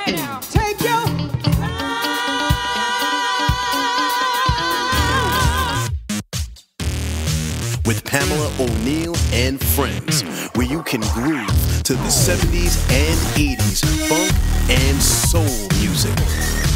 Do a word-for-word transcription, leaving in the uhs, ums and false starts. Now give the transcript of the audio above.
Okay now. Take your with Pamela O'Neill and friends, where you can groove to the seventies and eighties funk and soul music.